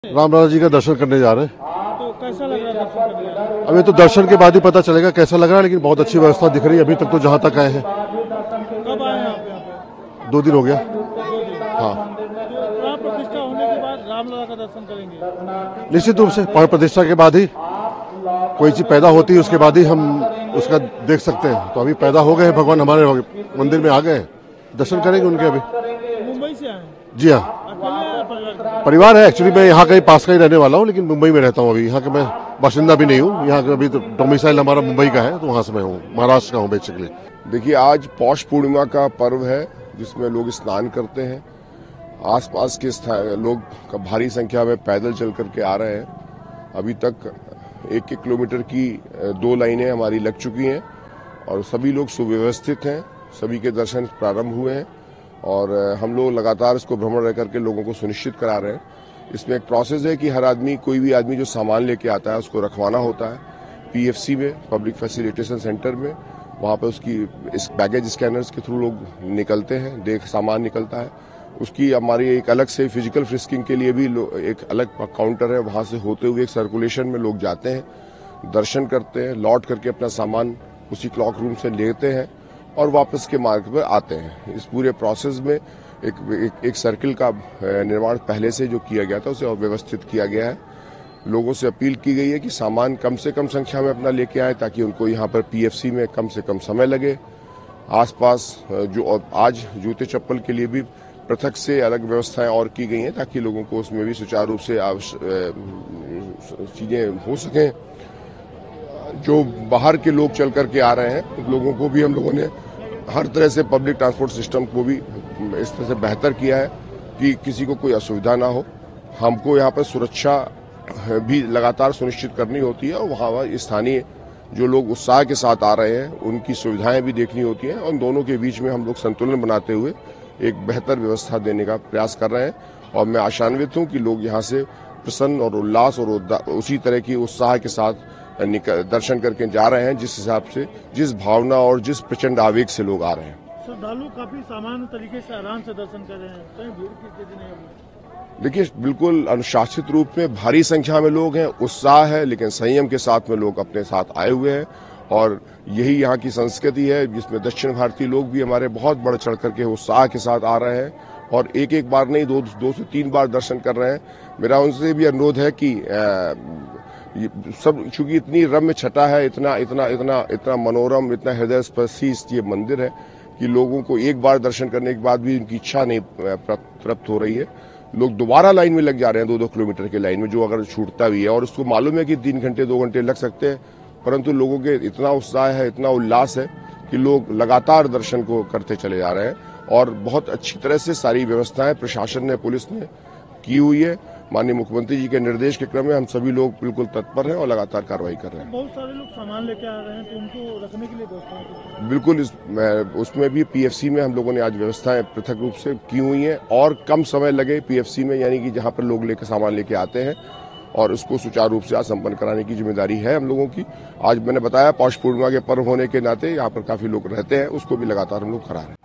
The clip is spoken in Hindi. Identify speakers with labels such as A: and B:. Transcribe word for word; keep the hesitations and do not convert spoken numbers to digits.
A: रामलला जी का दर्शन करने जा रहे हैं।
B: तो कैसा लग रहा है दर्शन करने?
A: अभी तो दर्शन के बाद ही पता चलेगा कैसा लग रहा है, लेकिन बहुत अच्छी व्यवस्था दिख रही है अभी तक तो, जहां तक आए हैं।
B: कब आए हैं आप यहाँ पे?
A: दो दिन हो गया।
B: दो दिन।
A: हाँ,
B: तो प्राण प्रतिष्ठा होने के बाद रामलला का दर्शन करेंगे?
A: निश्चित रूप से प्राण प्रतिष्ठा के बाद ही कोई चीज पैदा होती है, उसके बाद ही हम उसका देख सकते हैं। तो अभी पैदा हो गए हैं, भगवान हमारे मंदिर में आ गए हैं, दर्शन करेंगे उनके। अभी
B: मुंबई से आए हैं?
A: जी हाँ,
B: अकेले या परिवार?
A: परिवार है। एक्चुअली मैं यहाँ का ही पास का ही रहने वाला हूँ, लेकिन मुंबई में रहता हूँ अभी। यहाँ का मैं बाशिंदा भी नहीं हूँ, यहाँ का अभी तो डोमिसाइल हमारा मुंबई का है, तो वहाँ से मैं हूँ, महाराष्ट्र का हूँ बेसिकली।
C: देखिए, आज पौष पूर्णिमा का पर्व है जिसमें लोग स्नान करते हैं। आसपास के लोग का भारी संख्या में पैदल चल करके आ रहे हैं। अभी तक एक एक किलोमीटर की दो लाइनें हमारी लग चुकी हैं और सभी लोग सुव्यवस्थित हैं। सभी के दर्शन प्रारंभ हुए हैं और हम लोग लगातार इसको भ्रमण रह करके लोगों को सुनिश्चित करा रहे हैं। इसमें एक प्रोसेस है कि हर आदमी, कोई भी आदमी जो सामान लेके आता है उसको रखवाना होता है पीएफसी में, पब्लिक फैसिलिटेशन सेंटर में। वहाँ पे उसकी इस बैगेज स्कैनर्स के थ्रू लोग निकलते हैं, देख सामान निकलता है। उसकी हमारी एक अलग से फिजिकल फ्रिस्किंग के लिए भी एक अलग काउंटर है, वहाँ से होते हुए एक सर्कुलेशन में लोग जाते हैं, दर्शन करते हैं, लौट करके अपना सामान उसी क्लॉक रूम से लेते हैं और वापस के मार्ग पर आते हैं। इस पूरे प्रोसेस में एक एक, एक सर्किल का निर्माण पहले से जो किया गया था उसे और व्यवस्थित किया गया है। लोगों से अपील की गई है कि सामान कम से कम संख्या में अपना लेके आए ताकि उनको यहाँ पर पीएफसी में कम से कम समय लगे। आसपास जो आज जूते चप्पल के लिए भी पृथक से अलग व्यवस्थाएं और की गई हैं ताकि लोगों को उसमें भी सुचारू रूप से चीजें हो सकें। जो बाहर के लोग चल करके आ रहे हैं उन लोगों को भी हम लोगों ने हर तरह से पब्लिक ट्रांसपोर्ट सिस्टम को भी इस तरह से बेहतर किया है कि किसी को कोई असुविधा ना हो। हमको यहाँ पर सुरक्षा भी लगातार सुनिश्चित करनी होती है और वहाँ स्थानीय जो लोग उत्साह के साथ आ रहे हैं उनकी सुविधाएं भी देखनी होती हैं और दोनों के बीच में हम लोग संतुलन बनाते हुए एक बेहतर व्यवस्था देने का प्रयास कर रहे हैं। और मैं आशान्वित हूँ कि लोग यहाँ से प्रसन्न और उल्लास और उसी तरह की उत्साह के साथ दर्शन करके जा रहे हैं, जिस हिसाब से, जिस भावना और जिस प्रचंड आवेग से लोग आ रहे हैं।
B: श्रद्धालु काफी सामान्य तरीके से आराम से दर्शन कर रहे हैं, कहीं भीड़ की स्थिति नहीं है?
C: देखिए, बिल्कुल अनुशासित रूप में भारी संख्या में लोग हैं, उत्साह है, लेकिन संयम के साथ में लोग अपने साथ आए हुए हैं और यही यहाँ की संस्कृति है जिसमें दक्षिण भारतीय लोग भी हमारे बहुत बढ़ चढ़ करके उत्साह के साथ आ रहे हैं और एक एक बार नहीं, दो दो से तीन बार दर्शन कर रहे हैं। मेरा उनसे भी अनुरोध है कि आ, सब, चूंकि इतनी रम्य छटा है, इतना इतना इतना इतना मनोरम, इतना हृदय स्पर्शी ये मंदिर है कि लोगों को एक बार दर्शन करने के बाद भी उनकी इच्छा नहीं प्राप्त हो रही है। लोग दोबारा लाइन में लग जा रहे हैं, दो दो किलोमीटर की लाइन में, जो अगर छूटता भी है और उसको मालूम है कि तीन घंटे दो घंटे लग सकते हैं, परंतु लोगों के इतना उत्साह है, इतना उल्लास है कि लोग लगातार दर्शन को करते चले जा रहे हैं और बहुत अच्छी तरह से सारी व्यवस्थाएं प्रशासन ने, पुलिस ने की हुई है। माननीय मुख्यमंत्री जी के निर्देश के क्रम में हम सभी लोग बिल्कुल तत्पर हैं और लगातार कार्रवाई कर रहे हैं।
B: बहुत सारे लोग सामान लेके आ रहे हैं, तो उनको रखने के लिए व्यवस्था है?
C: बिल्कुल, इस, उसमें भी पीएफसी में हम लोगों ने आज व्यवस्थाएं पृथक रूप से की हुई हैं और कम समय लगे पीएफसी में, यानी कि जहां पर लोग लेकर सामान लेके आते हैं और उसको सुचारू रूप से आज संपन्न कराने की जिम्मेदारी है हम लोगों की। आज मैंने बताया पौष पूर्णिमा के पर्व होने के नाते यहाँ पर काफी लोग रहते हैं, उसको भी लगातार हम लोग करा रहे हैं।